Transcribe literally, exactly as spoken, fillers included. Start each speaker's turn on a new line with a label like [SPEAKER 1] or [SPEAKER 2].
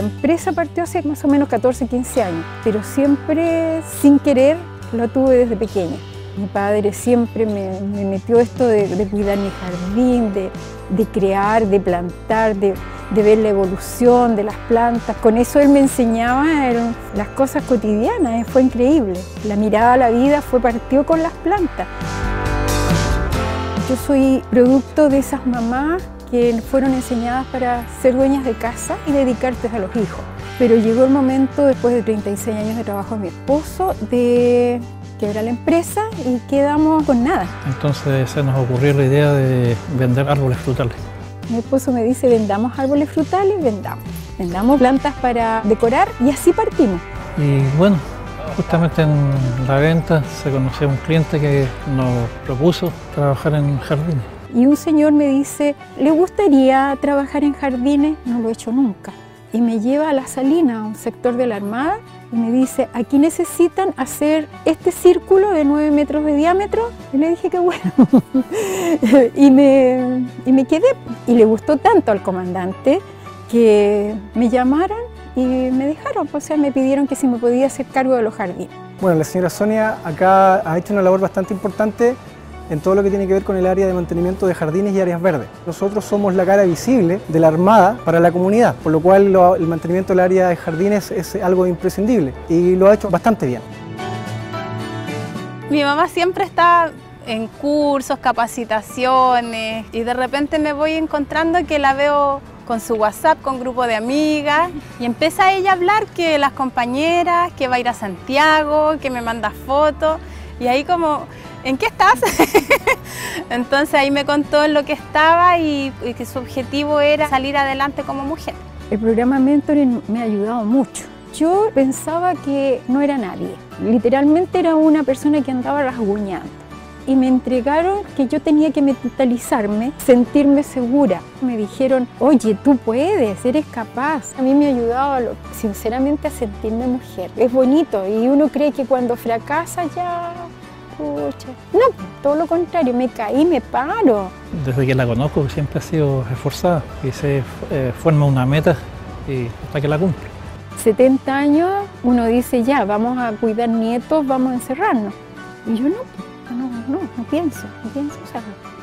[SPEAKER 1] empresa partió hace más o menos catorce, quince años, pero siempre sin querer lo tuve desde pequeña. Mi padre siempre me, me metió esto de, de cuidar mi jardín, de, de crear, de plantar, de, de ver la evolución de las plantas. Con eso él me enseñaba eran las cosas cotidianas, fue increíble. La mirada a la vida fue partió con las plantas. Yo soy producto de esas mamás que fueron enseñadas para ser dueñas de casa y dedicarse a los hijos. Pero llegó el momento, después de treinta y seis años de trabajo de mi esposo, de quebrar la empresa y quedamos con nada.
[SPEAKER 2] Entonces se nos ocurrió la idea de vender árboles frutales.
[SPEAKER 1] Mi esposo me dice, vendamos árboles frutales, vendamos. Vendamos plantas para decorar y así partimos.
[SPEAKER 2] Y bueno, justamente en la venta se conoció un cliente que nos propuso trabajar en jardines.
[SPEAKER 1] Y un señor me dice, ¿le gustaría trabajar en jardines? No lo he hecho nunca. Y me lleva a La Salina, a un sector de la Armada, y me dice, aquí necesitan hacer este círculo de nueve metros de diámetro. Y le dije que bueno. y, me, y me quedé. Y le gustó tanto al comandante que me llamaron y me dejaron. O sea, me pidieron que si me podía hacer cargo de los jardines.
[SPEAKER 3] Bueno, la señora Sonia acá ha hecho una labor bastante importante en todo lo que tiene que ver con el área de mantenimiento de jardines y áreas verdes. Nosotros somos la cara visible de la Armada para la comunidad, por lo cual lo, el mantenimiento del área de jardines es algo imprescindible y lo ha hecho bastante bien.
[SPEAKER 4] Mi mamá siempre está en cursos, capacitaciones y de repente me voy encontrando que la veo con su WhatsApp, con grupo de amigas y empieza ella a hablar que las compañeras, que va a ir a Santiago, que me manda fotos y ahí como, ¿en qué estás? Entonces ahí me contó en lo que estaba y, y que su objetivo era salir adelante como mujer.
[SPEAKER 1] El programa Mentoring me ha ayudado mucho. Yo pensaba que no era nadie, literalmente era una persona que andaba rasguñando. Y me entregaron que yo tenía que mentalizarme, sentirme segura. Me dijeron, oye, tú puedes, eres capaz. A mí me ha ayudado, sinceramente, a sentirme mujer. Es bonito y uno cree que cuando fracasa ya, pucha. No, todo lo contrario, me caí, me paro.
[SPEAKER 2] Desde que la conozco siempre ha sido esforzada y se eh, forma una meta y hasta que la cumple.
[SPEAKER 1] setenta años, uno dice ya, vamos a cuidar nietos, vamos a encerrarnos. Y yo no. No, no, no pienso, no pienso usarlo.